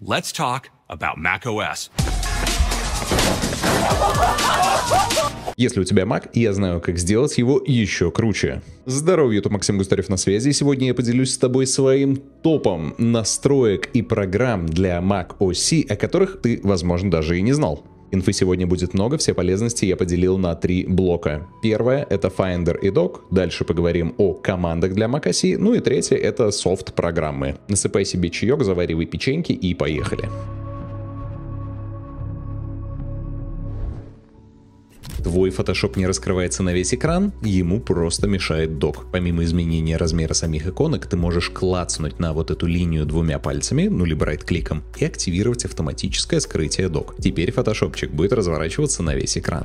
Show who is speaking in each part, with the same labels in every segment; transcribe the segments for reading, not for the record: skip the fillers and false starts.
Speaker 1: let's talk about macOS.
Speaker 2: Если у тебя Mac, я знаю, как сделать его еще круче. Здорово, YouTube, Максим Густарев на связи, и сегодня я поделюсь с тобой своим топом настроек и программ для Mac OS, о которых ты, возможно, даже и не знал. Инфы сегодня будет много, все полезности я поделил на 3 блока. Первое — это Finder и Dock, дальше поговорим о командах для Mac OS, ну и третье — это софт-программы. Насыпай себе чаек, заваривай печеньки и поехали. Твой Photoshop не раскрывается на весь экран, ему просто мешает док. Помимо изменения размера самих иконок, ты можешь клацнуть на вот эту линию 2 пальцами, ну либо right-кликом, и активировать автоматическое скрытие док. Теперь фотошопчик будет разворачиваться на весь экран.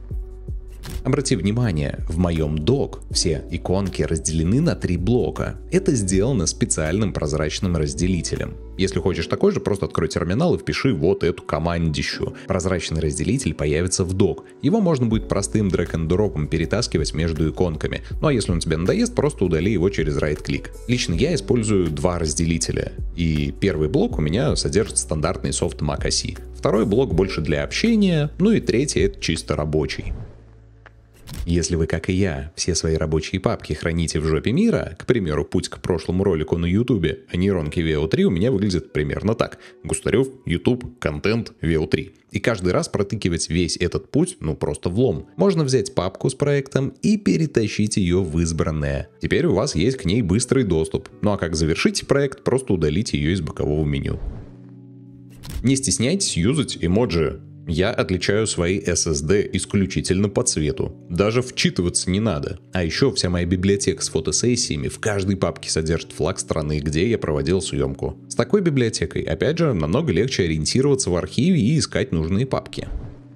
Speaker 2: Обрати внимание, в моем док все иконки разделены на 3 блока. Это сделано специальным прозрачным разделителем. Если хочешь такой же, просто открой терминал и впиши вот эту командищу. Прозрачный разделитель появится в док. Его можно будет простым drag-and-drop'ом перетаскивать между иконками. Ну а если он тебе надоест, просто удали его через right-клик. Лично я использую 2 разделителя. И первый блок у меня содержит стандартный софт Mac OS. Второй блок больше для общения, ну и третий — это чисто рабочий. Если вы, как и я, все свои рабочие папки храните в жопе мира, к примеру, путь к прошлому ролику на YouTube, а нейронки VO3 у меня выглядит примерно так. Густарев, YouTube, контент, VO3. И каждый раз протыкивать весь этот путь, ну просто влом. Можно взять папку с проектом и перетащить ее в избранное. Теперь у вас есть к ней быстрый доступ. Ну а как завершить проект, просто удалите ее из бокового меню. Не стесняйтесь юзать эмоджи. Я отличаю свои SSD исключительно по цвету. Даже вчитываться не надо. А еще вся моя библиотека с фотосессиями в каждой папке содержит флаг страны, где я проводил съемку. С такой библиотекой, опять же, намного легче ориентироваться в архиве и искать нужные папки.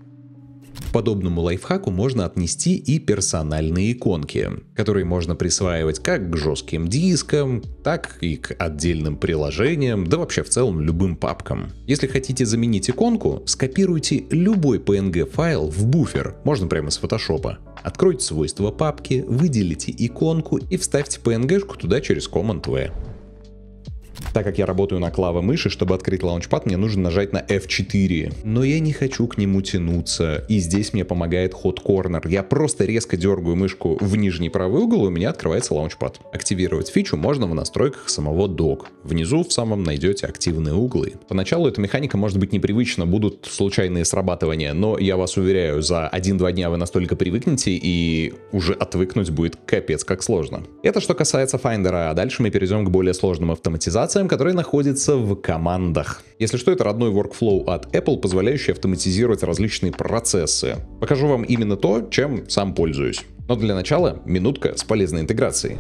Speaker 2: К подобному лайфхаку можно отнести и персональные иконки, которые можно присваивать как к жестким дискам, так и к отдельным приложениям, да вообще в целом любым папкам. Если хотите заменить иконку, скопируйте любой PNG-файл в буфер, можно прямо с фотошопа. Откройте свойства папки, выделите иконку и вставьте PNG-шку туда через Command-V. Так как я работаю на клавомыши, чтобы открыть лаунчпад, мне нужно нажать на F4. Но я не хочу к нему тянуться, и здесь мне помогает Hot Corner. Я просто резко дергаю мышку в нижний правый угол, и у меня открывается лаунчпад. Активировать фичу можно в настройках самого Dock. Внизу в самом найдете активные углы. Поначалу эта механика может быть непривычна, будут случайные срабатывания, но я вас уверяю, за 1-2 дня вы настолько привыкнете, и уже отвыкнуть будет капец как сложно. Это что касается Finder, а дальше мы перейдем к более сложным автоматизациям, которые находятся в командах. Если что, это родной workflow от Apple, позволяющий автоматизировать различные процессы. Покажу вам именно то, чем сам пользуюсь. Но для начала минутка с полезной интеграцией.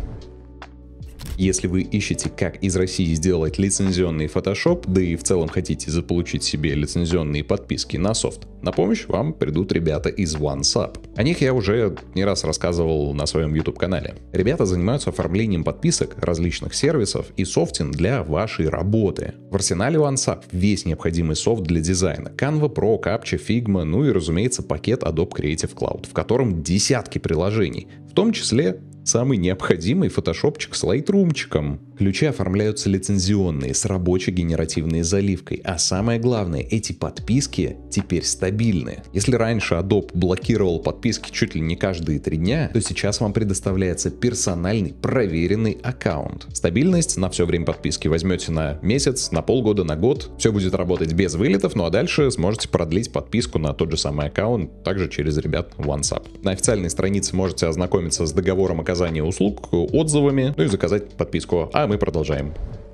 Speaker 2: Если вы ищете, как из России сделать лицензионный Photoshop, да и в целом хотите заполучить себе лицензионные подписки на софт, на помощь вам придут ребята из OneSub. О них я уже не раз рассказывал на своем YouTube-канале. Ребята занимаются оформлением подписок различных сервисов и софтин для вашей работы. В арсенале OneSub весь необходимый софт для дизайна: Canva Pro, Capture, Figma, ну и, разумеется, пакет Adobe Creative Cloud, в котором десятки приложений, в том числе самый необходимый фотошопчик с лайтрумчиком. Ключи оформляются лицензионные, с рабочей генеративной заливкой. А самое главное, эти подписки теперь стабильны. Если раньше Adobe блокировал подписки чуть ли не каждые 3 дня, то сейчас вам предоставляется персональный, проверенный аккаунт. Стабильность на все время подписки возьмете на месяц, на полгода, на год. Все будет работать без вылетов, ну а дальше сможете продлить подписку на тот же самый аккаунт, также через ребят OneSub. На официальной странице можете ознакомиться с договором оказания услуг, отзывами, ну и заказать подписку. А мы продолжаем.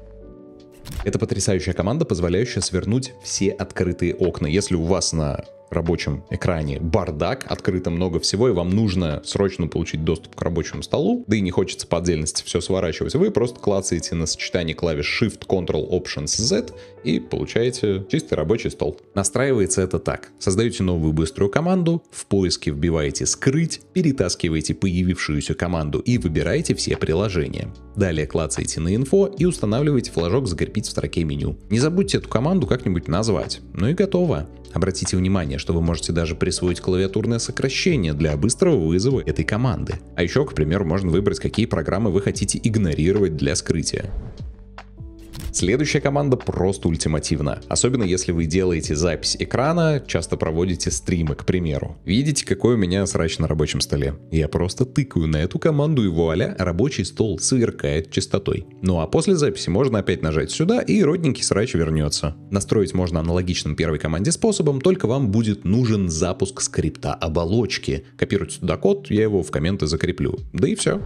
Speaker 2: Это потрясающая команда, позволяющая свернуть все открытые окна. Если у вас на рабочем экране бардак, открыто много всего, и вам нужно срочно получить доступ к рабочему столу, да и не хочется по отдельности все сворачивать, вы просто клацаете на сочетание клавиш Shift, Ctrl, Options, Z и получаете чистый рабочий стол. Настраивается это так. Создаете новую быструю команду, в поиске вбиваете «Скрыть», перетаскиваете появившуюся команду и выбираете все приложения. Далее клацаете на «Инфо» и устанавливаете флажок «Закрепить в строке меню». Не забудьте эту команду как-нибудь назвать. Ну и готово. Обратите внимание, что вы можете даже присвоить клавиатурное сокращение для быстрого вызова этой команды. А еще, к примеру, можно выбрать, какие программы вы хотите игнорировать для скрытия. Следующая команда просто ультимативна. Особенно если вы делаете запись экрана, часто проводите стримы, к примеру. Видите, какой у меня срач на рабочем столе? Я просто тыкаю на эту команду и вуаля, рабочий стол сверкает чистотой. Ну а после записи можно опять нажать сюда и родненький срач вернется. Настроить можно аналогичным первой команде способом, только вам будет нужен запуск скрипта оболочки. Копируйте туда код, я его в комменты закреплю. Да и все.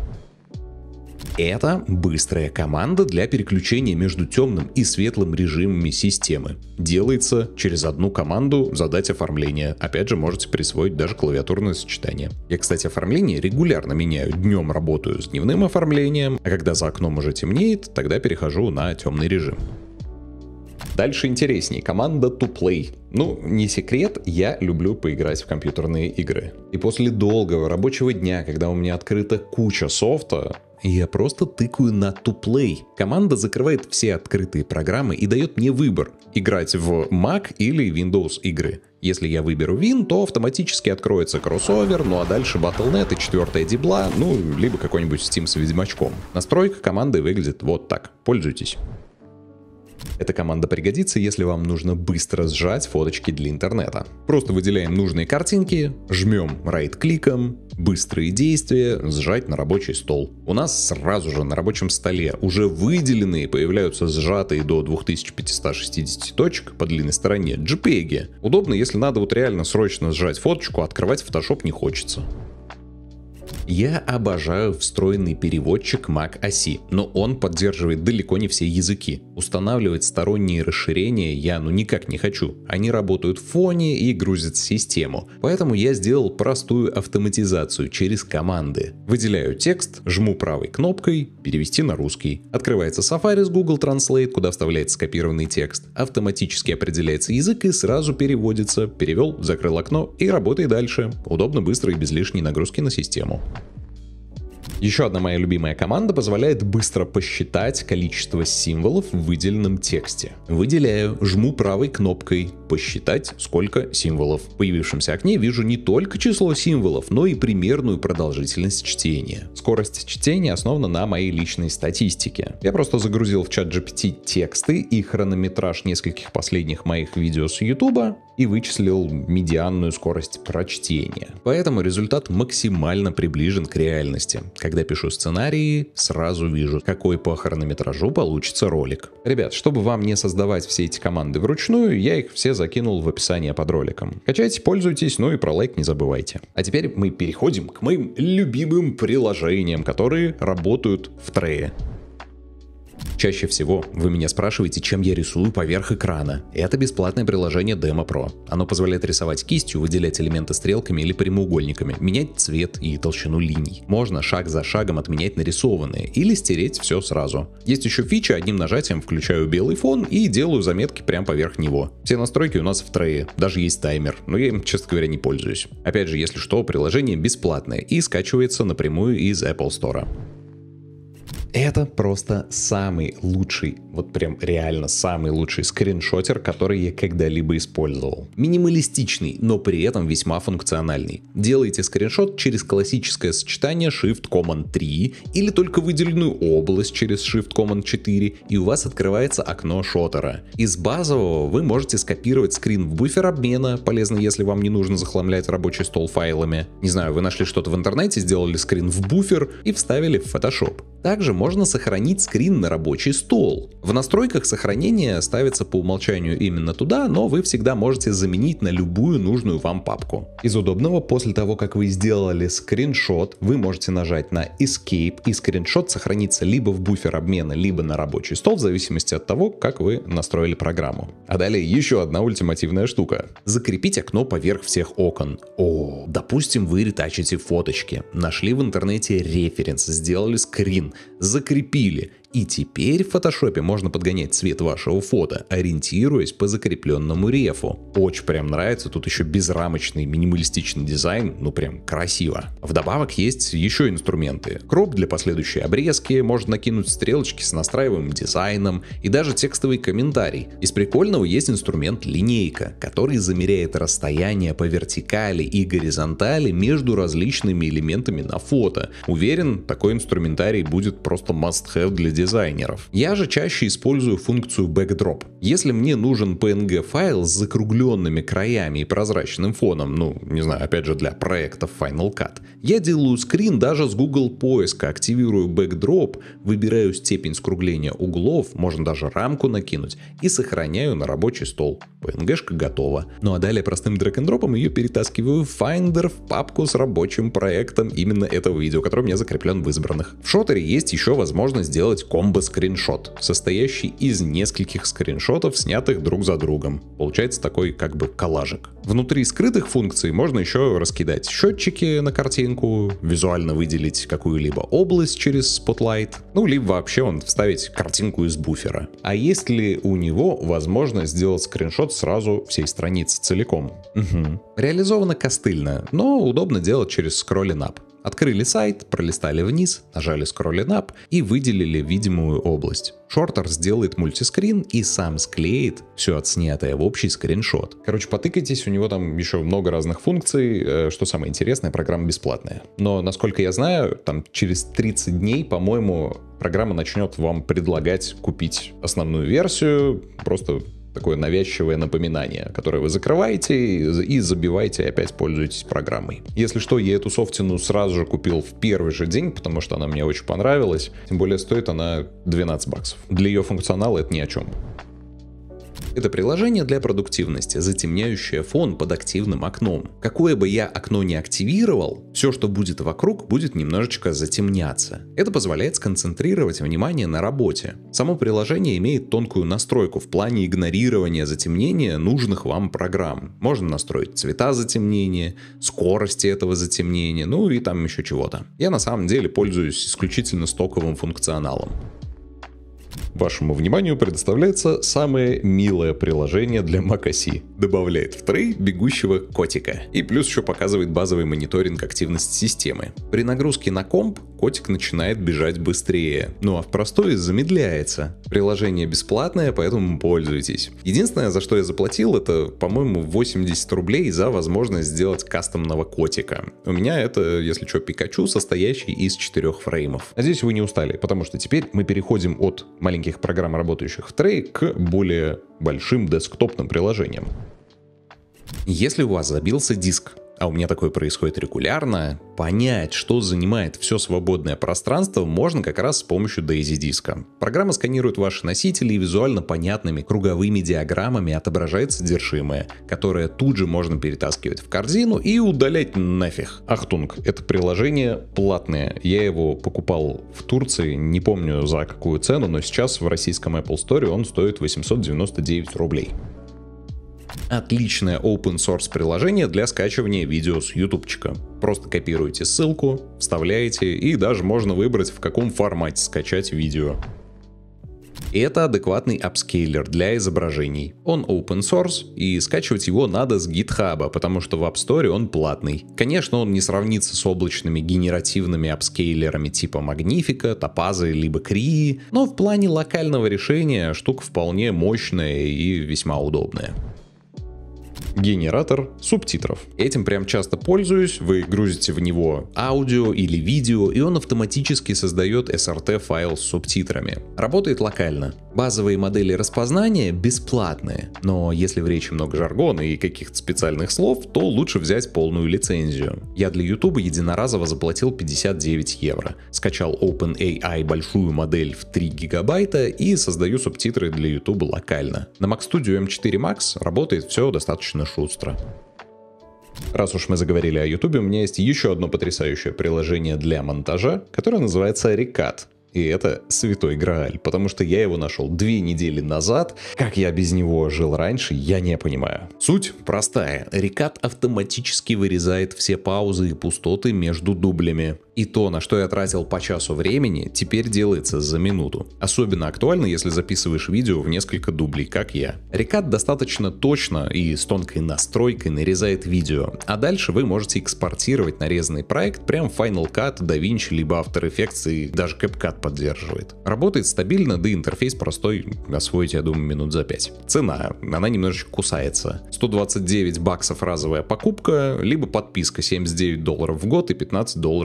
Speaker 2: Это быстрая команда для переключения между темным и светлым режимами системы. Делается через одну команду задать оформление. Опять же, можете присвоить даже клавиатурное сочетание. Я, кстати, оформление регулярно меняю. Днем работаю с дневным оформлением, а когда за окном уже темнеет, тогда перехожу на темный режим. Дальше интересней. Команда To Play. Ну, не секрет, я люблю поиграть в компьютерные игры. И после долгого рабочего дня, когда у меня открыта куча софта, я просто тыкаю на To Play. Команда закрывает все открытые программы и дает мне выбор: играть в Mac или Windows игры. Если я выберу Win, то автоматически откроется кроссовер, ну а дальше Battle.net и 4-я дибла, ну либо какой-нибудь Steam с ведьмачком. Настройка команды выглядит вот так. Пользуйтесь. Эта команда пригодится, если вам нужно быстро сжать фоточки для интернета. Просто выделяем нужные картинки, жмем right-кликом, быстрые действия, сжать на рабочий стол. У нас сразу же на рабочем столе уже выделенные появляются сжатые до 2560 точек по длинной стороне JPEG. Удобно, если надо вот реально срочно сжать фоточку, открывать Photoshop не хочется. Я обожаю встроенный переводчик Mac-оси, но он поддерживает далеко не все языки. Устанавливать сторонние расширения я никак не хочу. Они работают в фоне и грузят систему. Поэтому я сделал простую автоматизацию через команды. Выделяю текст, жму правой кнопкой «Перевести на русский». Открывается Safari с Google Translate, куда вставляется скопированный текст. Автоматически определяется язык и сразу переводится. Перевел, закрыл окно и работай дальше. Удобно, быстро и без лишней нагрузки на систему. Еще одна моя любимая команда позволяет быстро посчитать количество символов в выделенном тексте. Выделяю, жму правой кнопкой «Посчитать, сколько символов». В появившемся окне вижу не только число символов, но и примерную продолжительность чтения. Скорость чтения основана на моей личной статистике. Я просто загрузил в ChatGPT тексты и хронометраж нескольких последних моих видео с YouTube и вычислил медианную скорость прочтения. Поэтому результат максимально приближен к реальности. Когда пишу сценарии, сразу вижу, какой по хронометражу получится ролик. Ребят, чтобы вам не создавать все эти команды вручную, я их все закинул в описание под роликом. Качайте, пользуйтесь, ну и про лайк не забывайте. А теперь мы переходим к моим любимым приложениям, которые работают в Trello. Чаще всего вы меня спрашиваете, чем я рисую поверх экрана. Это бесплатное приложение Demo Pro. Оно позволяет рисовать кистью, выделять элементы стрелками или прямоугольниками, менять цвет и толщину линий. Можно шаг за шагом отменять нарисованное или стереть все сразу. Есть еще фича, одним нажатием включаю белый фон и делаю заметки прямо поверх него. Все настройки у нас в Trello, даже есть таймер, но я им, честно говоря, не пользуюсь. Опять же, если что, приложение бесплатное и скачивается напрямую из Apple Store. Это просто самый лучший, вот прям реально самый лучший скриншотер, который я когда-либо использовал. Минималистичный, но при этом весьма функциональный. Делаете скриншот через классическое сочетание Shift-Command-3 или только выделенную область через Shift-Command-4, и у вас открывается окно шотера. Из базового вы можете скопировать скрин в буфер обмена, полезно, если вам не нужно захламлять рабочий стол файлами. Не знаю, вы нашли что-то в интернете, сделали скрин в буфер и вставили в Photoshop. Также можно сохранить скрин на рабочий стол. В настройках сохранения ставится по умолчанию именно туда, но вы всегда можете заменить на любую нужную вам папку. Из удобного, после того, как вы сделали скриншот, вы можете нажать на Escape, и скриншот сохранится либо в буфер обмена, либо на рабочий стол, в зависимости от того, как вы настроили программу. А далее еще одна ультимативная штука. Закрепить окно поверх всех окон. Допустим, вы ретачите фоточки, нашли в интернете референс, сделали скрин, закрепили. И теперь в фотошопе можно подгонять цвет вашего фото, ориентируясь по закрепленному рефу. Очень прям нравится, тут еще безрамочный минималистичный дизайн, ну прям красиво. Вдобавок есть еще инструменты. Кроп для последующей обрезки, можно накинуть стрелочки с настраиваемым дизайном и даже текстовый комментарий. Из прикольного есть инструмент линейка, который замеряет расстояние по вертикали и горизонтали между различными элементами на фото. Уверен, такой инструментарий будет просто must-have для дизайна. дизайнеров. Я же чаще использую функцию Backdrop. Если мне нужен PNG-файл с закругленными краями и прозрачным фоном, ну, не знаю, опять же для проектов Final Cut, я делаю скрин даже с Google поиска, активирую Backdrop, выбираю степень скругления углов, можно даже рамку накинуть и сохраняю на рабочий стол. PNG-шка готова. Ну а далее простым драг-н-дропом ее перетаскиваю в Finder в папку с рабочим проектом именно этого видео, который у меня закреплен в избранных. В Shotr есть еще возможность сделать комбо-скриншот, состоящий из нескольких скриншотов, снятых друг за другом. Получается такой как бы коллажик. Внутри скрытых функций можно еще раскидать счетчики на картинку, визуально выделить какую-либо область через Spotlight, ну либо вообще вставить картинку из буфера. А есть ли у него возможность сделать скриншот сразу всей страницы целиком? Реализовано костыльно, но удобно делать через Scrolling Up. Открыли сайт, пролистали вниз, нажали Scrolling Up и выделили видимую область. Shorter сделает мультискрин и сам склеит все отснятое в общий скриншот. Короче, потыкайтесь, у него там еще много разных функций. Что самое интересное, программа бесплатная. Но, насколько я знаю, там через 30 дней, по-моему, программа начнет вам предлагать купить основную версию, просто такое навязчивое напоминание, которое вы закрываете и забиваете, и опять пользуетесь программой. Если что, я эту софтину сразу же купил в первый же день, потому что она мне очень понравилась. Тем более стоит она $12. Для ее функционала это ни о чем. Это приложение для продуктивности, затемняющее фон под активным окном. Какое бы я окно ни активировал, все, что будет вокруг, будет немножечко затемняться. Это позволяет сконцентрировать внимание на работе. Само приложение имеет тонкую настройку в плане игнорирования затемнения нужных вам программ. Можно настроить цвета затемнения, скорости этого затемнения, ну и там еще чего-то. Я на самом деле пользуюсь исключительно стоковым функционалом. Вашему вниманию предоставляется самое милое приложение для macOS. Добавляет в трей бегущего котика. И плюс еще показывает базовый мониторинг активности системы. При нагрузке на комп котик начинает бежать быстрее. Ну а в простой замедляется. Приложение бесплатное, поэтому пользуйтесь. Единственное, за что я заплатил, это, по-моему, 80 рублей за возможность сделать кастомного котика. У меня это, если что, Пикачу, состоящий из 4 фреймов. Надеюсь, вы не устали, потому что теперь мы переходим от маленьких программ, работающих в трей, к более большим десктопным приложениям. Если у вас забился диск, а у меня такое происходит регулярно, понять, что занимает все свободное пространство, можно как раз с помощью Daisy диска. Программа сканирует ваши носители и визуально понятными круговыми диаграммами отображает содержимое, которое тут же можно перетаскивать в корзину и удалять нафиг. Ахтунг, это приложение платное. Я его покупал в Турции, не помню за какую цену, но сейчас в российском Apple Store он стоит 899 рублей. Отличное open source приложение для скачивания видео с ютубчика. Просто копируете ссылку, вставляете и даже можно выбрать, в каком формате скачать видео. Это адекватный апскейлер для изображений. Он open source и скачивать его надо с GitHub, потому что в App Store он платный. Конечно, он не сравнится с облачными генеративными апскейлерами типа Magnifica, Topaz либо Cree, но в плане локального решения штука вполне мощная и весьма удобная. Генератор субтитров. Этим прям часто пользуюсь. Вы грузите в него аудио или видео, и он автоматически создает SRT файл с субтитрами. Работает локально. Базовые модели распознания бесплатные, но если в речи много жаргона и каких-то специальных слов, то лучше взять полную лицензию. Я для YouTube единоразово заплатил 59 евро. Скачал OpenAI большую модель в 3 гигабайта и создаю субтитры для YouTube локально. На Mac Studio M4 Max работает все достаточно шустро. Раз уж мы заговорили о YouTube, у меня есть еще одно потрясающее приложение для монтажа, которое называется Recut. И это святой грааль, потому что я его нашел 2 недели назад. Как я без него жил раньше, я не понимаю. Суть простая. Recut автоматически вырезает все паузы и пустоты между дублями. И то, на что я тратил по часу времени, теперь делается за минуту. Особенно актуально, если записываешь видео в несколько дублей, как я. Recut достаточно точно и с тонкой настройкой нарезает видео, а дальше вы можете экспортировать нарезанный проект прямо в Final Cut, DaVinci, либо After Effects, и даже CapCut поддерживает. Работает стабильно, да и интерфейс простой, освоить, я думаю, минут за 5. Цена, она немножечко кусается. $129 разовая покупка, либо подписка $79 в год и $15 в месяц.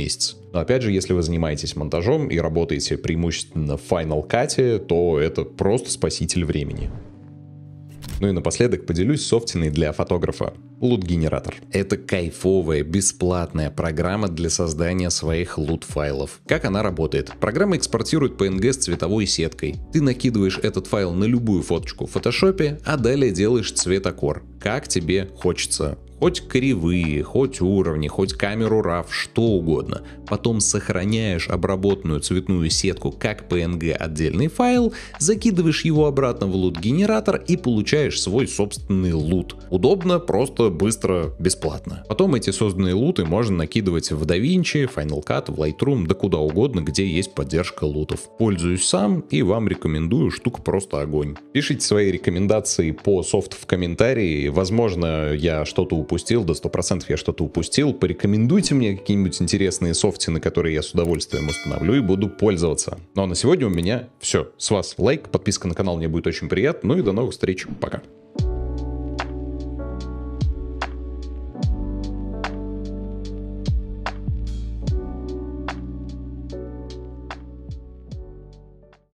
Speaker 2: месяц. Но опять же, если вы занимаетесь монтажом и работаете преимущественно в Final Cut, то это просто спаситель времени. Ну и напоследок поделюсь софтиной для фотографа. Лут-генератор. Это кайфовая, бесплатная программа для создания своих лут-файлов. Как она работает? Программа экспортирует PNG с цветовой сеткой. Ты накидываешь этот файл на любую фоточку в фотошопе, а далее делаешь цветокор, как тебе хочется. Хоть кривые, хоть уровни, хоть камеру RAW, что угодно. Потом сохраняешь обработанную цветную сетку как PNG отдельный файл, закидываешь его обратно в лут-генератор и получаешь свой собственный лут. Удобно, просто, быстро, бесплатно. Потом эти созданные луты можно накидывать в DaVinci, Final Cut, в Lightroom, да куда угодно, где есть поддержка лутов. Пользуюсь сам и вам рекомендую, штука просто огонь. Пишите свои рекомендации по софту в комментарии, возможно, я что-то упустил, до 100% я что-то упустил. Порекомендуйте мне какие-нибудь интересные софтины, которые я с удовольствием установлю и буду пользоваться. Ну а на сегодня у меня все. С вас лайк, подписка на канал мне будет очень приятно. Ну и до новых встреч. Пока.